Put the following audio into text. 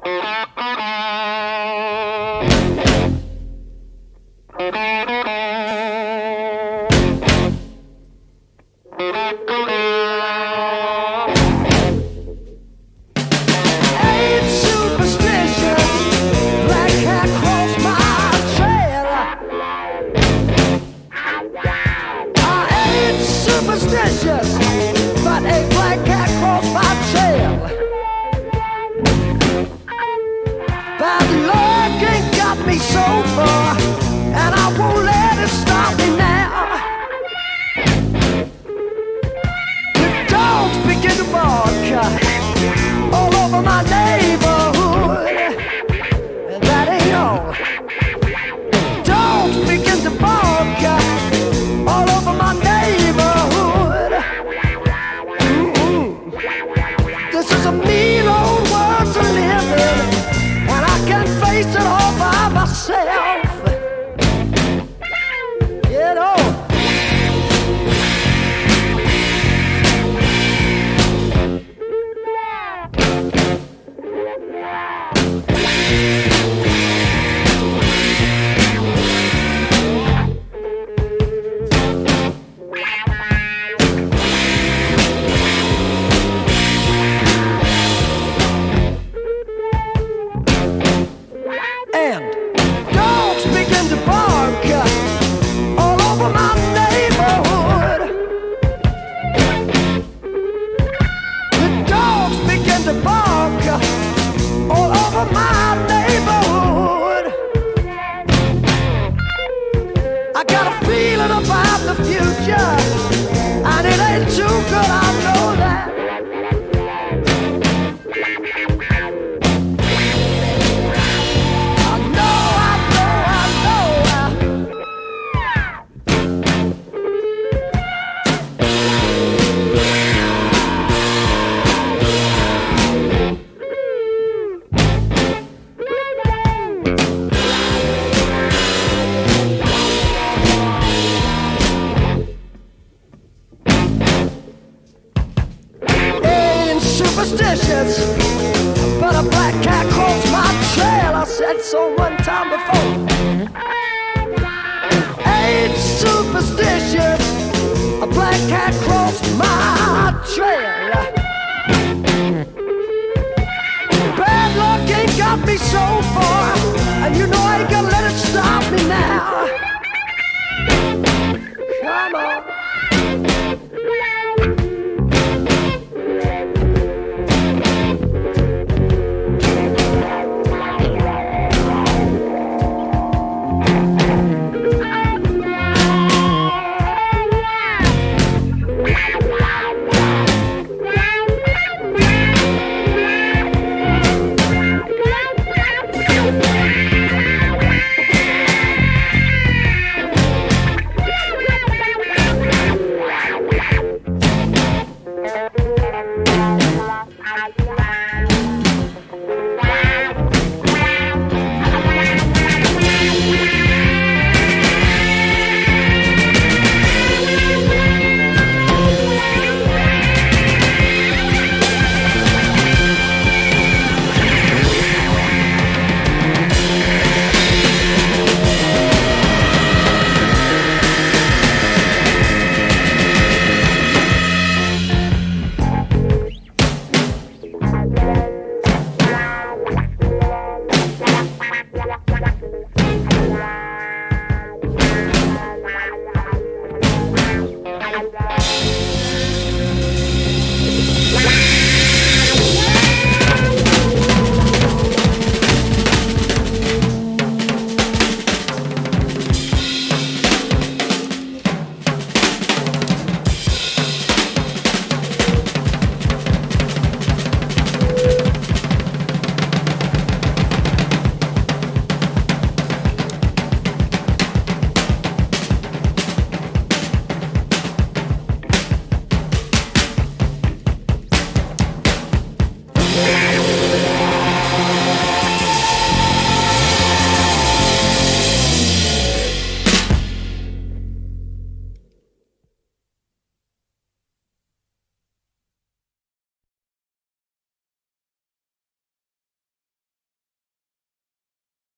Ain't superstitious, black cat crossed my trail. I ain't superstitious, but a black cat crossed my trail. Bad luck ain't got me so far, and I won't let it stop me now. The dogs begin to bark all over my neighborhood, and that ain't all. Dogs begin to bark all over my neighborhood. This is a mean old world to live in, and I can't face it all by myself. You know. And dogs begin to bark all over my neighborhood. The dogs begin to bark all over my neighborhood. I got a feeling about the future, and it ain't too good, I know that. Superstitious, but a black cat crossed my trail. I said so one time before. Ain't superstitious, a black cat crossed my trail. Bad luck ain't got me so far, and you know I ain't gonna let it stop me now. Come on.